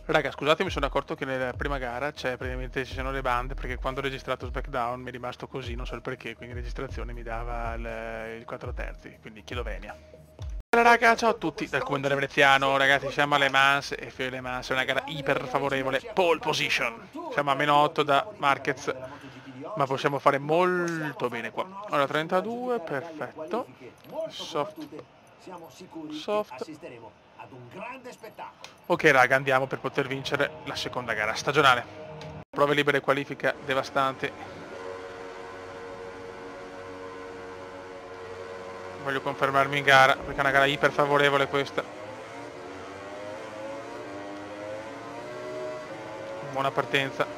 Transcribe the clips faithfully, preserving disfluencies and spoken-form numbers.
Raga, scusate, mi sono accorto che nella prima gara c'è praticamente ci sono le bande, perché quando ho registrato SmackDown mi è rimasto così, non so il perché, quindi in registrazione mi dava il, il quattro terzi, quindi chiedo venia. Allora raga, ciao a tutti dal comandante veneziano, ragazzi siamo alle Mans e Fio Le Mans è una gara iper favorevole, pole position, siamo a meno otto da Marquez, ma possiamo fare molto bene qua. Allora trentadue, perfetto, soft, soft. Ok raga, andiamo per poter vincere la seconda gara stagionale. Prove libere qualifica devastanti. Voglio confermarmi in gara, perché è una gara iper favorevole questa. Buona partenza.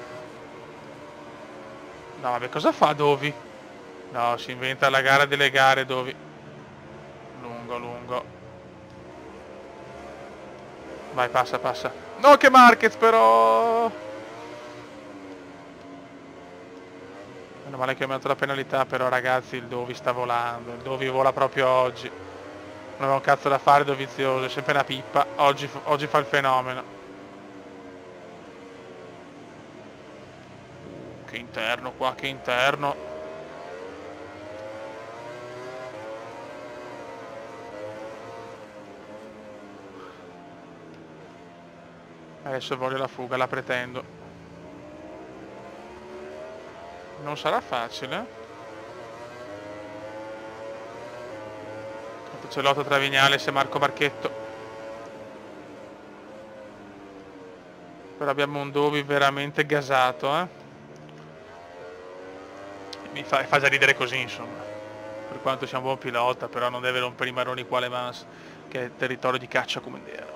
No vabbè, cosa fa Dovi? No, si inventa la gara delle gare Dovi. Lungo, lungo. Vai, passa, passa. No, che Marquez però! Meno male che ho messo la penalità, però ragazzi il Dovi sta volando. Il Dovi vola proprio oggi. Non aveva un cazzo da fare Dovizioso, è sempre una pippa. Oggi, oggi fa il fenomeno. Che interno qua, che interno. Adesso voglio la fuga, la pretendo. Non sarà facile. C'è l'otto tra Vignales e Marco Marchetto. Però abbiamo un Dovi veramente gasato, eh. Mi fa, fa già ridere così, insomma. Per quanto sia un buon pilota, però non deve rompere i marroni qua Le Mans, che è territorio di caccia come era.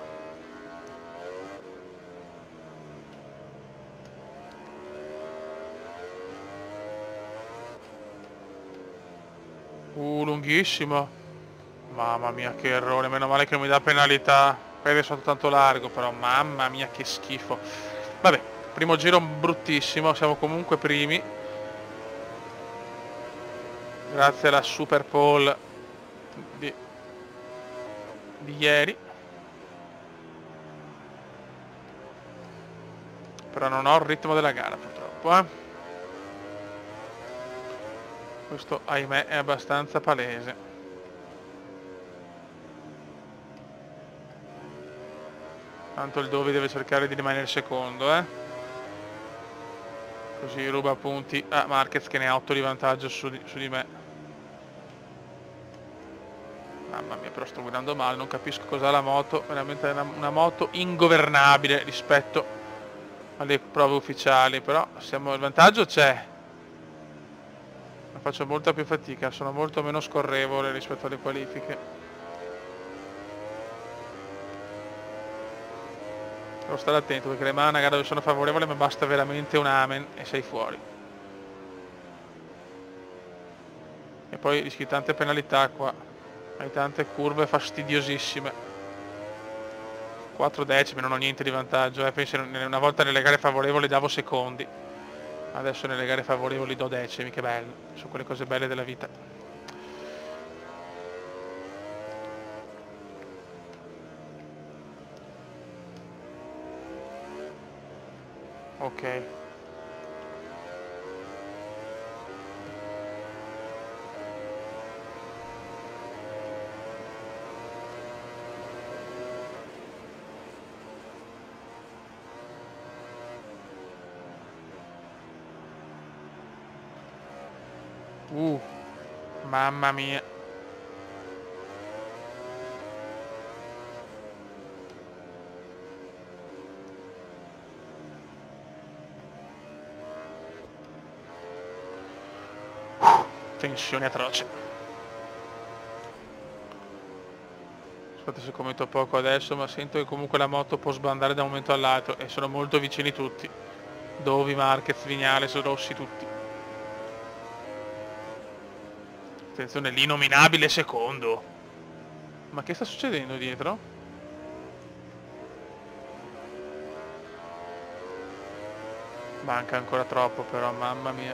Uh, lunghissimo. Mamma mia, che errore. Meno male che non mi dà penalità. Poi è stato tanto largo, però mamma mia, che schifo. Vabbè, primo giro bruttissimo. Siamo comunque primi. Grazie alla super pole di, di ieri. Però non ho il ritmo della gara, purtroppo, eh. Questo, ahimè, è abbastanza palese. Tanto il Dovi deve cercare di rimanere secondo, eh. Così ruba punti a Marquez che ne ha otto di vantaggio su di, su di me. Mamma mia, però sto guidando male, non capisco cos'ha la moto. Veramente è una, una moto ingovernabile rispetto alle prove ufficiali. Però siamo, il vantaggio c'è. Faccio molta più fatica, sono molto meno scorrevole rispetto alle qualifiche. Devo stare attento perché le mani una gara dove sono favorevole ma basta veramente un amen e sei fuori. E poi rischi tante penalità qua, hai tante curve fastidiosissime. quattro decimi, non ho niente di vantaggio, eh. Penso una volta nelle gare favorevoli davo secondi, adesso nelle gare favorevoli do decimi, che bello, sono quelle cose belle della vita. Ok. Uh, mamma mia. Tensione atroce. Scusate se commento poco adesso, ma sento che comunque la moto può sbandare da un momento all'altro e sono molto vicini tutti. Dovi, Marquez, Vignales, Rossi, tutti. Attenzione, l'inominabile secondo. Ma che sta succedendo dietro? Manca ancora troppo però, mamma mia.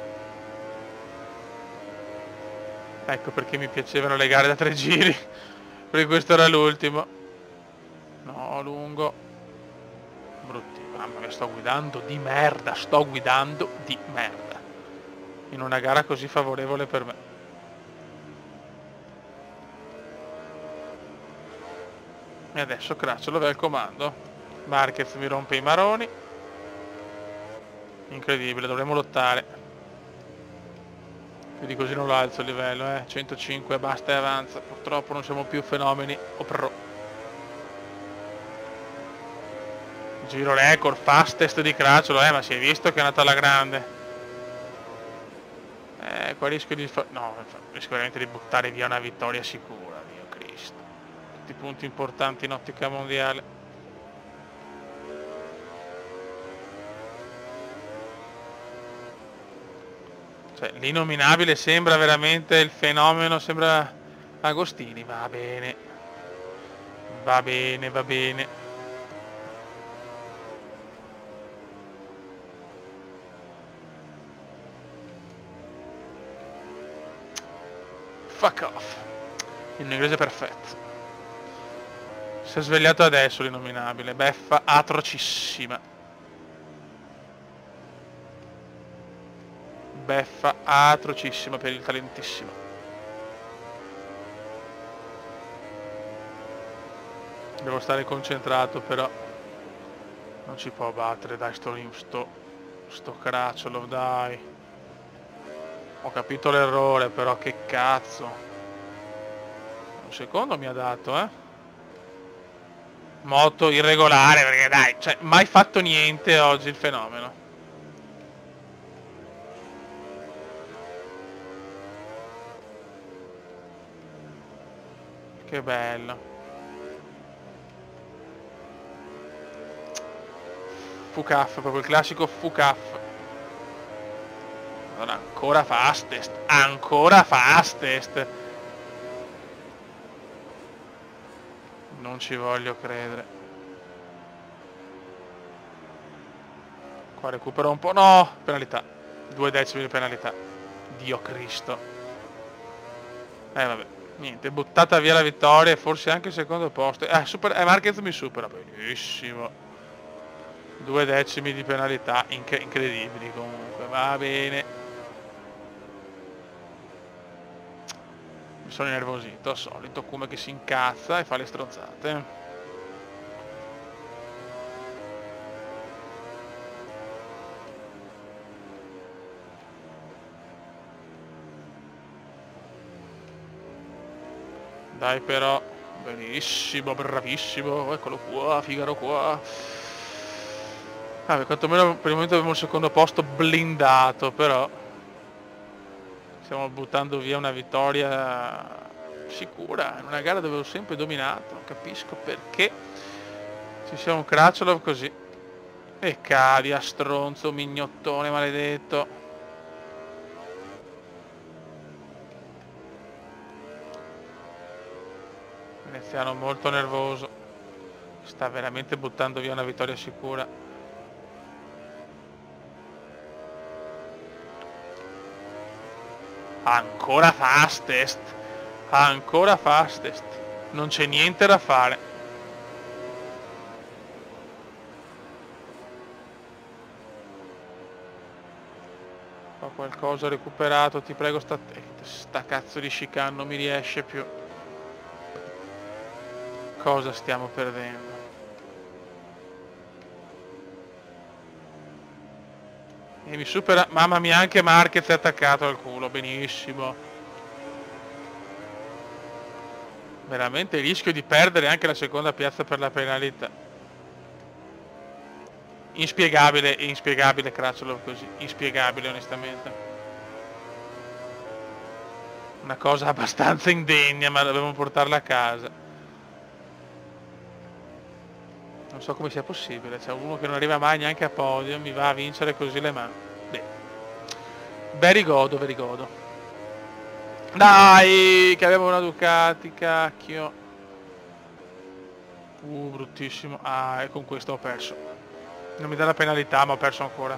Ecco perché mi piacevano le gare da tre giri. Perché questo era l'ultimo. No, lungo. Brutti, mamma mia, sto guidando di merda, sto guidando di merda. In una gara così favorevole per me. E adesso Cracciolo va al comando. Marquez mi rompe i maroni. Incredibile, dovremmo lottare. Più di così non lo alzo il livello, eh. centocinque, basta e avanza. Purtroppo non siamo più fenomeni o pro. Giro record, fastest di Cracciolo, eh, ma si è visto che è andata alla grande. Eh, qua rischio di fa... no, rischio veramente di buttare via una vittoria sicura, Dio Cristo. Tutti i punti importanti in ottica mondiale. Cioè, l'inominabile sembra veramente il fenomeno, sembra Agostini, va bene. Va bene, va bene. Fuck off. In inglese perfetto. Si è svegliato adesso l'inominabile. Beffa atrocissima. Beffa atrocissima per il talentissimo. Devo stare concentrato, però non si può battere, dai, sto, sto, sto Cracciolo, dai. Ho capito l'errore, però che cazzo. Un secondo mi ha dato, eh. Moto irregolare, perché dai, cioè, mai fatto niente oggi il fenomeno. Che bello. Fucaf, proprio il classico Fucaf. Allora, ancora fastest, ancora fastest. Non ci voglio credere. Qua recupero un po', no, penalità. Due decimi di penalità. Dio Cristo. Eh vabbè, niente, buttata via la vittoria e forse anche il secondo posto. Eh, super, eh Marquez mi supera, benissimo. Due decimi di penalità, inc incredibili comunque, va bene. Mi sono innervosito, al solito, come che si incazza e fa le stronzate. Dai però, benissimo, bravissimo, eccolo qua, Figaro qua. Vabbè, quantomeno per il momento abbiamo il secondo posto blindato, però stiamo buttando via una vittoria sicura in una gara dove ho sempre dominato. Non capisco perché ci sia un Cracciolo così. E cadi a stronzo, mignottone maledetto. Veneziano molto nervoso, sta veramente buttando via una vittoria sicura. Ancora fastest, ancora fastest, non c'è niente da fare. Ho qualcosa recuperato, ti prego, sta, sta cazzo di chicane non mi riesce più. Cosa stiamo perdendo? E mi supera, mamma mia, anche Marquez è attaccato al culo, benissimo. Veramente rischio di perdere anche la seconda piazza per la penalità. Inspiegabile, inspiegabile Cracciolo così, inspiegabile onestamente. Una cosa abbastanza indegna, ma dobbiamo portarla a casa. Non so come sia possibile, c'è uno che non arriva mai neanche a podio, mi va a vincere così le mani. Beh, very godo, very godo. Dai, che avevo una Ducati, cacchio. Uh, bruttissimo. Ah, e con questo ho perso. Non mi dà la penalità, ma ho perso ancora.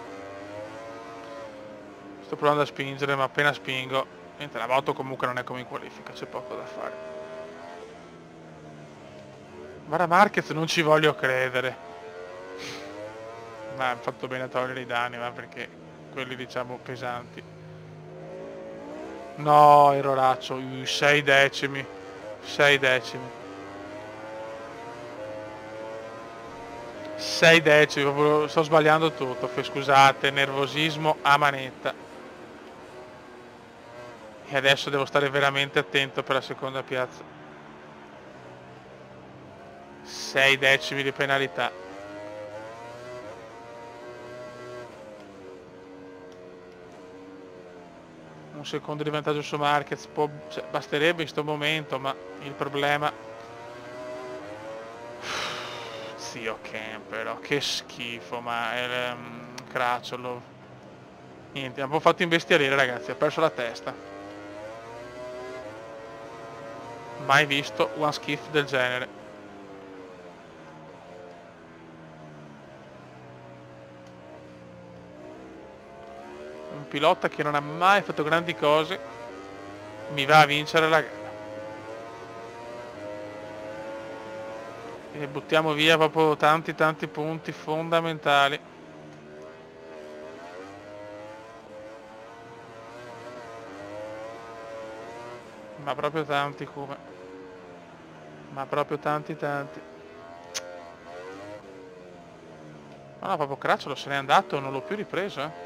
Sto provando a spingere, ma appena spingo... Niente, la moto comunque non è come in qualifica, c'è poco da fare. Guarda Marquez, non ci voglio credere. Ma ha fatto bene a togliere i danni, ma perché quelli diciamo pesanti. No, erroraccio, sei decimi, sei decimi. sei decimi, proprio sto sbagliando tutto, scusate, nervosismo a manetta. E adesso devo stare veramente attento per la seconda piazza. sei decimi di penalità. Un secondo di vantaggio su Marquez, può, cioè, basterebbe in sto momento, ma il problema... Zio Camper, che schifo, ma è um, Cracciolo. Niente, abbiamo fatto imbestialire, ragazzi, ha perso la testa. Mai visto one skiff del genere. Un pilota che non ha mai fatto grandi cose mi va a vincere la gara. E buttiamo via proprio tanti tanti punti fondamentali. Ma proprio tanti, come. Ma proprio tanti tanti. Ma no, proprio Cracciolo se n'è andato, non l'ho più ripreso, eh.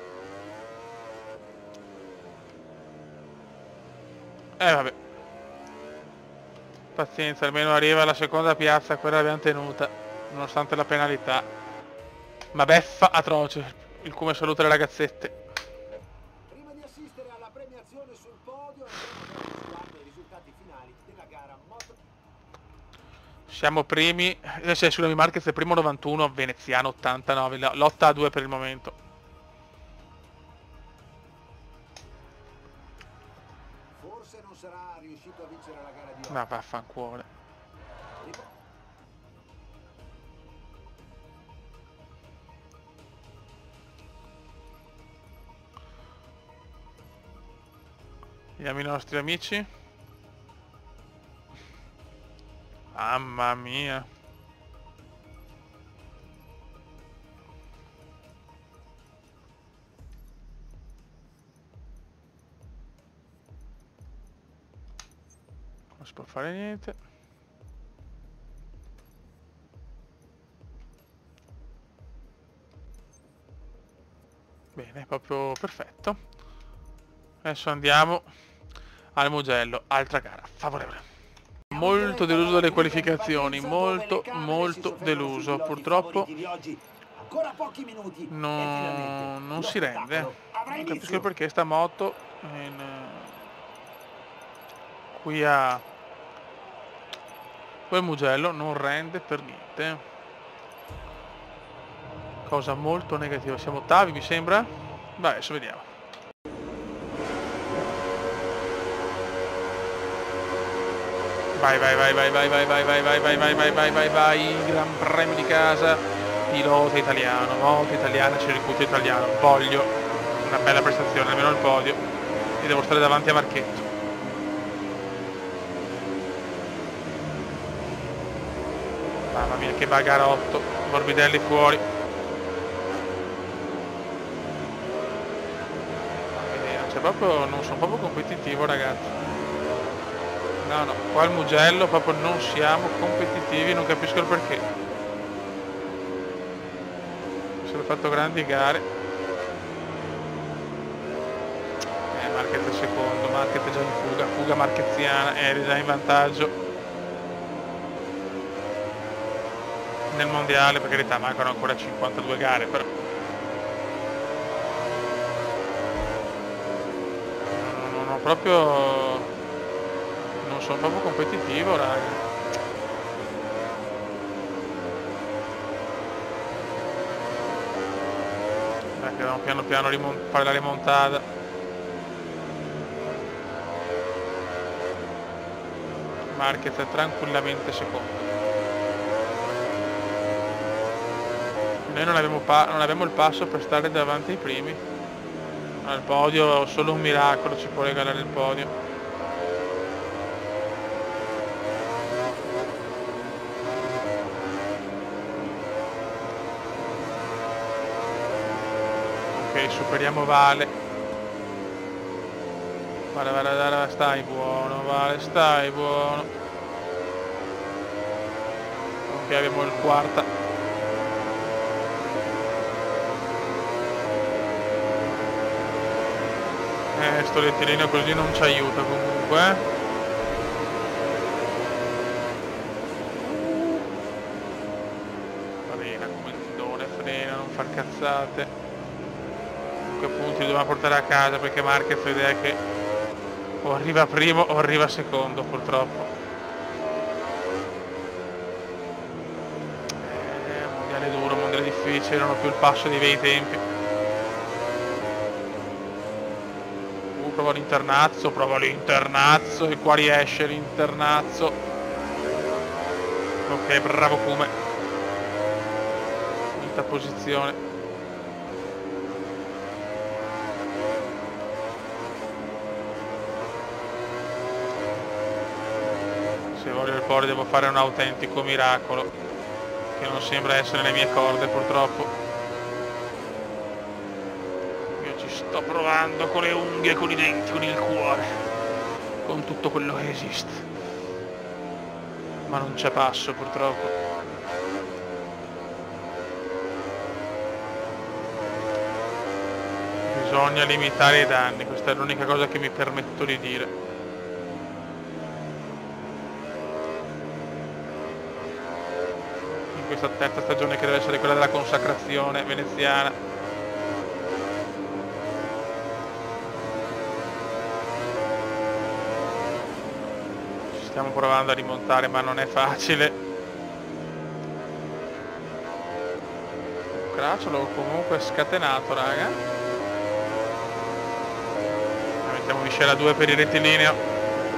Eh vabbè. Pazienza, almeno arriva alla seconda piazza, quella l'abbiamo tenuta, nonostante la penalità. Ma beffa atroce, il come saluta le ragazzette. Prima di assistere alla premiazione sul podio, andiamo a i risultati finali della gara moto. Siamo primi, eh, cioè, scusami, Marquez è primo novantuno, Veneziano ottantanove, lotta a due per il momento. Forse non sarà riuscito a vincere la gara di oggi. Ma vaffanculo. Vediamo i nostri amici. Mamma mia. Non si può fare niente. Bene, proprio perfetto. Adesso andiamo al Mugello, altra gara favorevole. Molto deluso dalle qualificazioni, molto molto deluso. Purtroppo no, non si rende. Non capisco perché sta moto in, qui a qui a Mugello non rende per niente. Cosa molto negativa. Siamo ottavi, mi sembra? Beh, adesso vediamo. Vai, vai, vai, vai, vai, vai, vai, vai, vai, vai, vai, vai, vai, vai, vai, Gran Premio di casa, pilota italiano, moto italiana, circuito italiano. Voglio una bella prestazione, almeno il podio, e devo stare davanti a Marchetto. Mamma mia, che bagarotto, Morbidelli fuori. Cioè proprio, non sono proprio competitivo, ragazzi. No, no, qua al Mugello proprio non siamo competitivi, non capisco il perché. Si sono fatto grandi gare. Eh, Marquez è secondo, Marquez è già in fuga, fuga marcheziana, è già in vantaggio. Nel mondiale, per carità, mancano ancora cinquantadue gare, però. Non, non ho proprio... Non sono proprio competitivo, raga. Dai, che dobbiamo piano piano fare la rimontata. Marquez è tranquillamente secondo. Noi non abbiamo, non abbiamo il passo per stare davanti ai primi. Al podio solo un miracolo ci può regalare il podio. Ok, superiamo Vale. Vale, vale, vale, stai buono, Vale, stai buono. Ok, abbiamo il quarta. Eh, sto rettilineo così non ci aiuta comunque, eh. Frena, comandone, frena, non far cazzate. Comunque punti dobbiamo portare a casa perché Marquez ha idea che o arriva primo o arriva secondo, purtroppo. Eh, mondiale duro, mondiale difficile, non ho più il passo dei bei tempi. Uh, prova l'internazzo, prova l'internazzo e qua riesce l'internazzo. Ok, bravo Kume. Quinta posizione. Se voglio il podio devo fare un autentico miracolo, che non sembra essere nelle mie corde purtroppo. Io ci sto provando con le unghie, con i denti, con il cuore, con tutto quello che esiste, ma non c'è passo purtroppo. Bisogna limitare i danni, questa è l'unica cosa che mi permetto di dire. Questa terza stagione che deve essere quella della consacrazione veneziana. Ci stiamo provando a rimontare ma non è facile. Crash l'ho comunque scatenato, raga. Mettiamo miscela due per il rettilineo.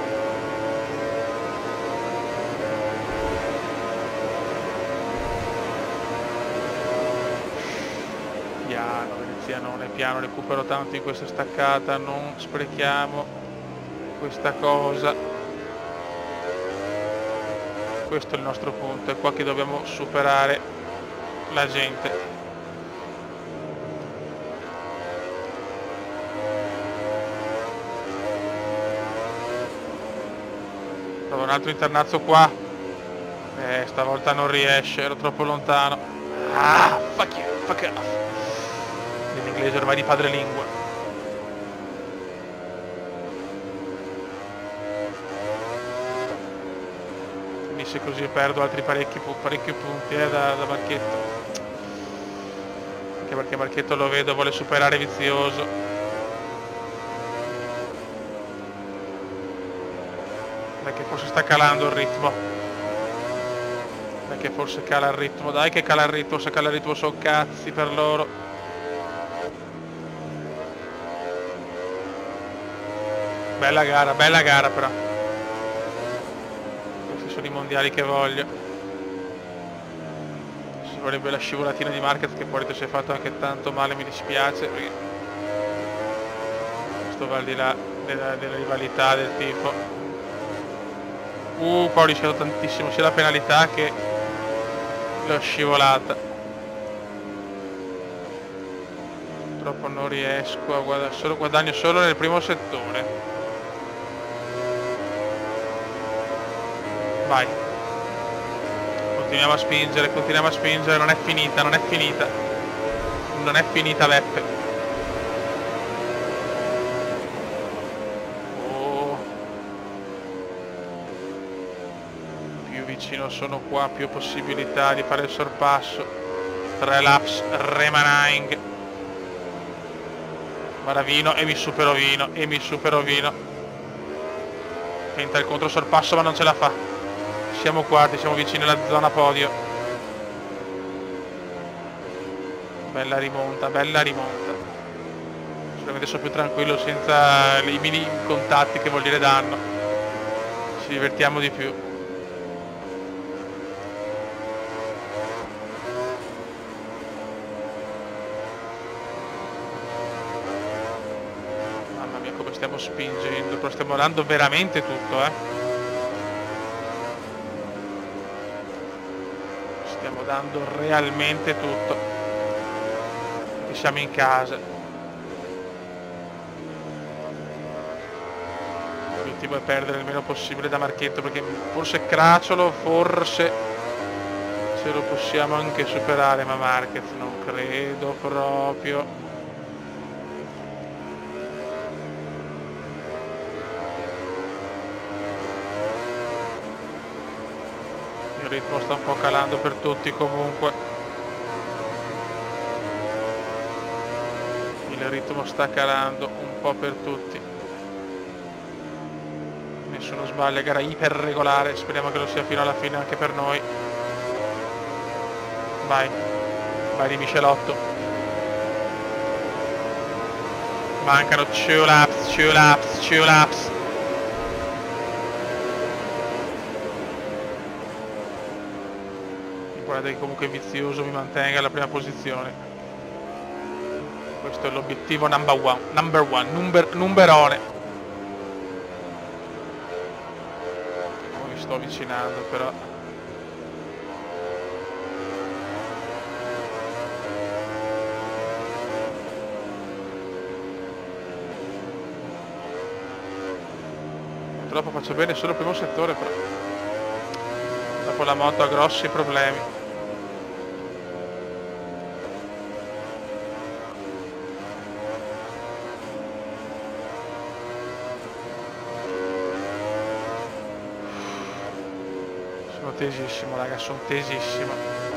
Non è piano, recupero tanto in questa staccata, non sprechiamo questa cosa. Questo è il nostro punto, è qua che dobbiamo superare la gente. Provo un altro internazzo qua. Eh, stavolta non riesce, ero troppo lontano. Ah, fuck you, fuck off. L'inglese ormai di padrelingua. Finisce così e perdo altri parecchi, parecchi punti eh, da, da Marchetto. Anche perché Marchetto lo vedo, vuole superare Vizioso. Dai che forse sta calando il ritmo. Dai che forse cala il ritmo. Dai che cala il ritmo, se cala il ritmo sono cazzi per loro. Bella gara, bella gara però. Questi sono i mondiali che voglio. Ci vorrebbe la scivolatina di Marquez che poi si è fatto anche tanto male, mi dispiace perché questo va al di là della, della rivalità del tifo. Uh, poi ho rischiato tantissimo sia la penalità che l'ho scivolata. Purtroppo non riesco a guadagnare, solo, guadagno solo nel primo settore. Vai, continuiamo a spingere, continuiamo a spingere, non è finita, non è finita, non è finita Beppe. Oh. Più vicino sono qua, più possibilità di fare il sorpasso. Tre laps remaining. Maravino e mi supero Vino, e mi supero Vino. Tenta il controsorpasso ma non ce la fa. Siamo quarti, siamo vicini alla zona podio. Bella rimonta, bella rimonta. Sicuramente sono più tranquillo senza i mini contatti che vuol dire danno. Ci divertiamo di più. Mamma mia come stiamo spingendo, però stiamo dando veramente tutto, eh. Stiamo dando realmente tutto perché siamo in casa. l'obiettivo è perdere il meno possibile da Marchetto, perché forse Cracciolo, forse ce lo possiamo anche superare, ma Marquez non credo proprio. Il ritmo sta un po' calando per tutti comunque. Il ritmo sta calando un po' per tutti. Nessuno sbaglia, gara iper regolare, speriamo che lo sia fino alla fine anche per noi. Vai, vai di Michelotto. Mancano two laps, two laps, two laps. Guardate che comunque Vizioso mi mantenga alla prima posizione. Questo è l'obiettivo number one, number one, number, numberone. Oh, mi sto avvicinando però. Purtroppo faccio bene solo il primo settore, però dopo la moto ha grossi problemi. Sono tesissimo, raga, sono tesissimo.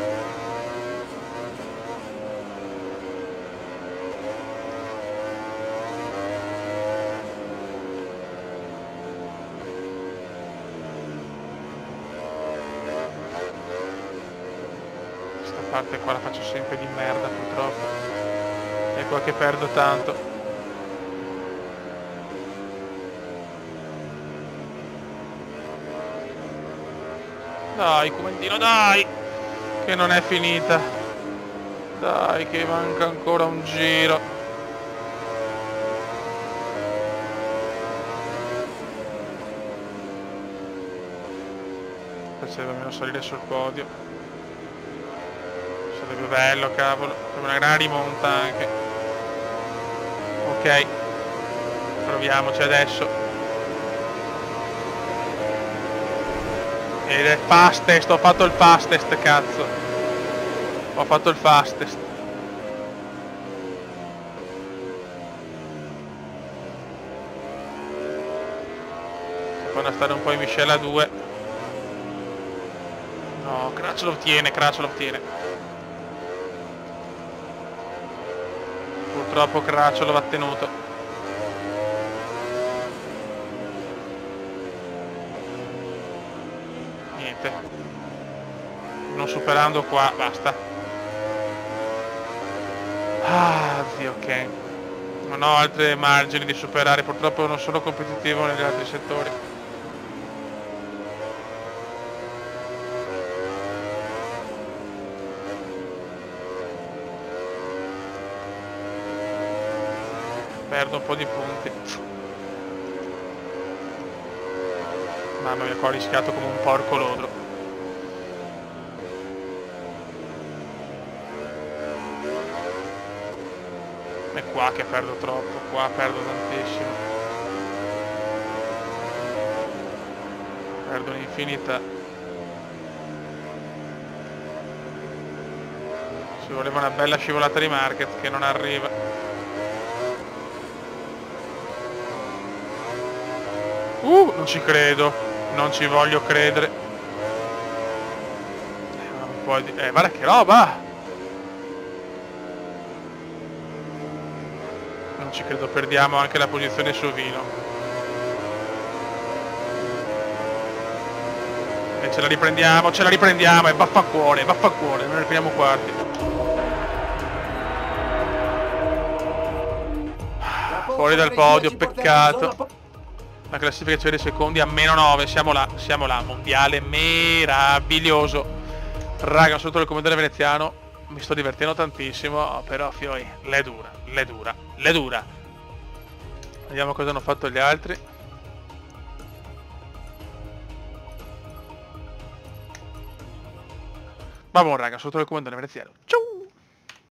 Questa parte qua la faccio sempre di merda purtroppo. È qua che perdo tanto. Dai, comandino, dai! Che non è finita. Dai, che manca ancora un giro. Piacerebbe almeno salire sul podio. Sarebbe bello, cavolo. Sarebbe una gran rimonta anche. Ok. Proviamoci adesso. Ed è fastest, ho fatto il fastest, cazzo. Ho fatto il fastest. Vanno a stare un po' in miscela due. No, Craccio lo ottiene, Craccio lo ottiene. Purtroppo Craccio lo va tenuto. Non superando qua, basta. Ah, zio Ken. Non ho altri margini di superare, purtroppo non sono competitivo negli altri settori. Perdo un po' di punti. Mamma mia, qua ho rischiato come un porco lodro. È qua che perdo troppo, qua perdo tantissimo. Perdo un'infinità. Ci voleva una bella scivolata di Marquez che non arriva. Uh, non ci credo, non ci voglio credere. Un po' di... Eh, guarda che roba! Non ci credo, perdiamo anche la posizione su Vino. E ce la riprendiamo, ce la riprendiamo e vaffancuore, vaffancuore, noi ne prendiamo quarti. Fuori dal podio, peccato. La classifica ci vede secondi a meno nove, siamo là, siamo là, mondiale meraviglioso. Raga, sotto il commentario veneziano, mi sto divertendo tantissimo, però fioi, l'è dura, l'è dura, l'è dura. Vediamo cosa hanno fatto gli altri. Va buon raga, sotto il commentario veneziano. Ciao!